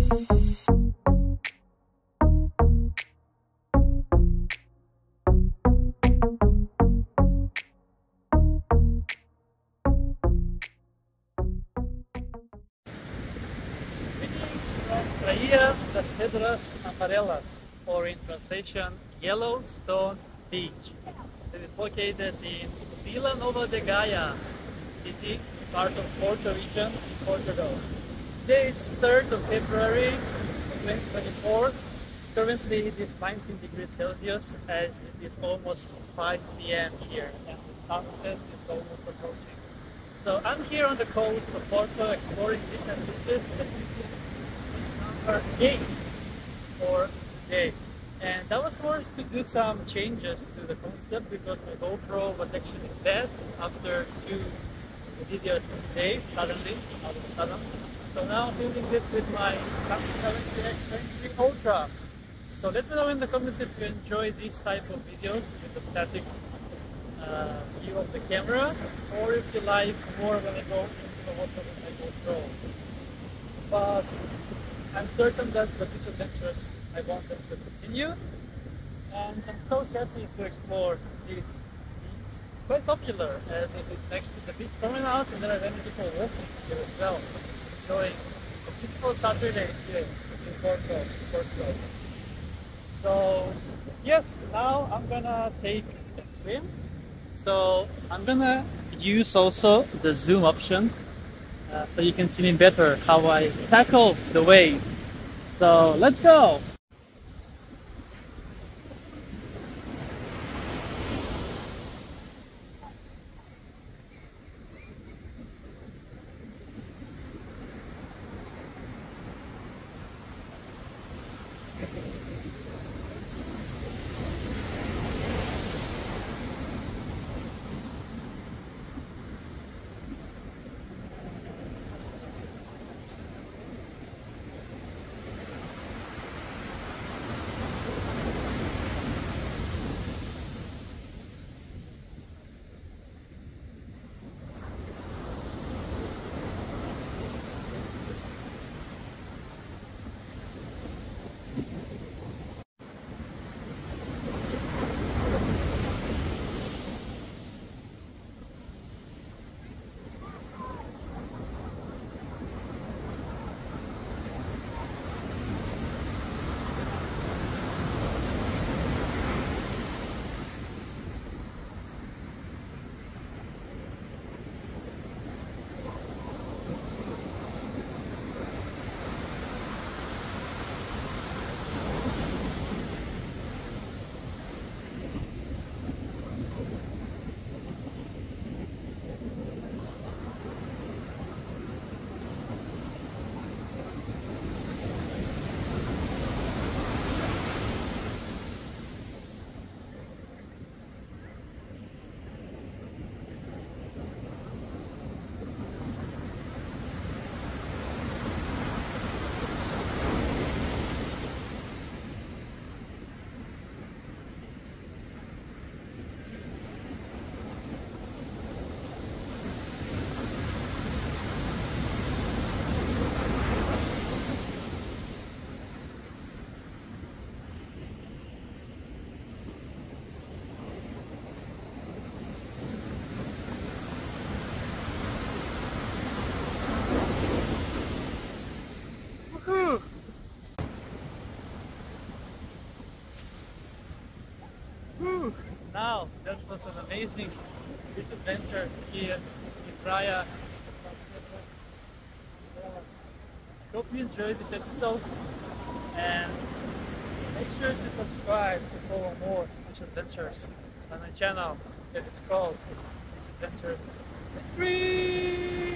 Praia das Pedras Amarelas, or in translation, Yellowstone Beach. It is located in Vila Nova De Gaia city, part of Porto region in Portugal. Today is 3rd of February 2024. Currently it is 19 degrees Celsius as it is almost 5 p.m. here and the sunset is almost approaching. So I'm here on the coast of Porto exploring different beaches, and this is number 8 for today. And I was forced to do some changes to the concept because my GoPro was actually dead after 2 videos today, suddenly, out of the sudden. So now I'm building this with my Samsung Galaxy S23 Ultra. So let me know in the comments if you enjoy this type of videos with a static view of the camera, or if you like more when I go into the water with my GoPro. But I'm certain that the beach adventures, I want them to continue, and I'm so happy to explore this beach. Quite popular as it is next to the beach promenade, and there are many people walking here as well, enjoying a beautiful Saturday here in Porto. So yes, now I'm gonna take a swim. So I'm gonna use also the zoom option so you can see me better how I tackle the waves. So let's go! Now, that was an amazing beach adventure here in Praia. I hope you enjoyed this episode, and make sure to subscribe to follow more beach adventures on my channel that is called Beach Adventures. It's free!